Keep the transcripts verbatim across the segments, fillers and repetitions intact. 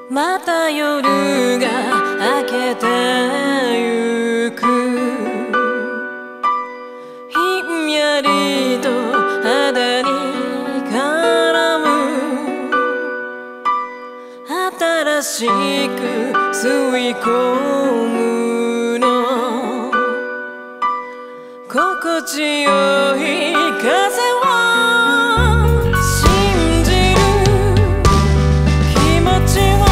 また夜が明けてゆく。ひんやりと肌に絡む新しく吸い込むの心地よい風を信じる気持ちを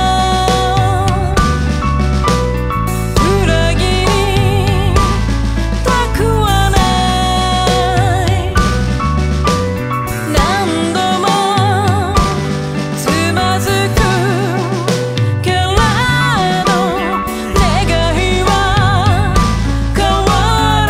裏切りたくはない。何度もつまずくけれど願いは変わら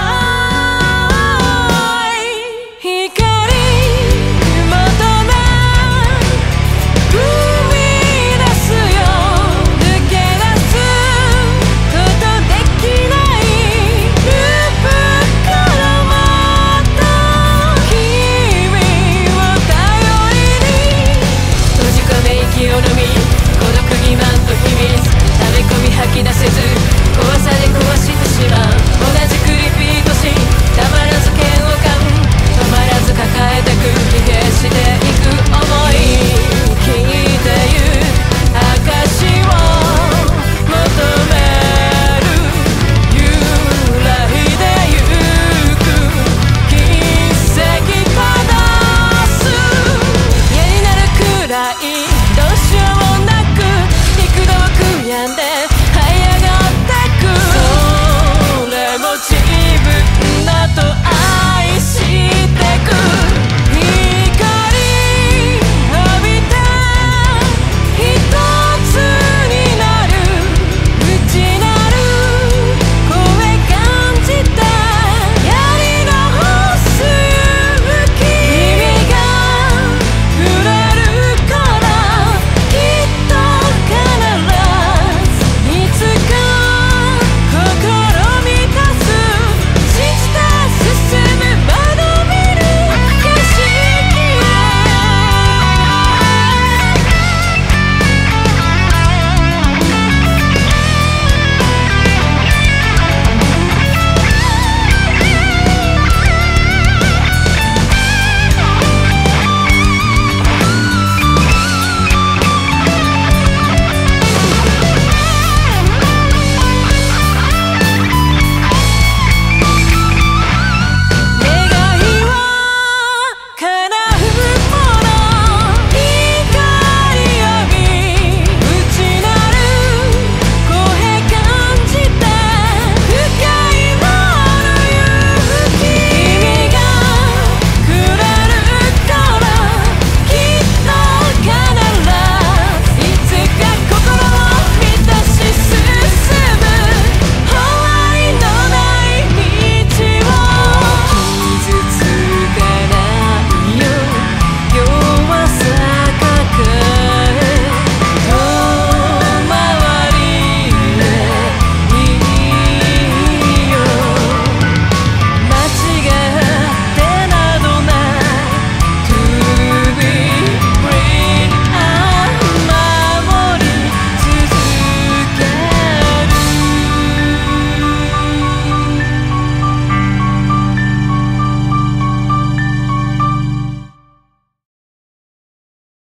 ない光またね生み出すよ抜け出すことできないループからまた君を頼りに閉じ込め息を飲み孤独欺瞞と秘密溜め込み吐き出せず怖さで壊してしまう同じくリピートしたまらず嫌悪感止まらず抱えてく疲弊していく想い聞いてゆ証を求める揺らいでゆく奇跡正す嫌になるくらいどうしようも